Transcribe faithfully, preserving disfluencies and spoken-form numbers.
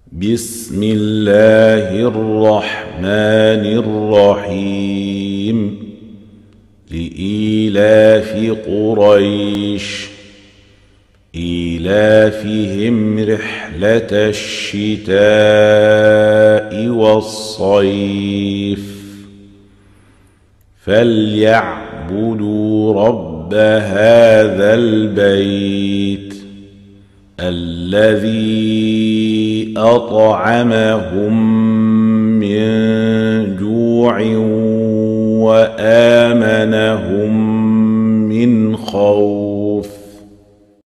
بسم الله الرحمن الرحيم لإيلاف قريش إيلافهم رحلة الشتاء والصيف فليعبدوا رب هذا البيت الذي أطعمهم من جوع وآمنهم من خوف.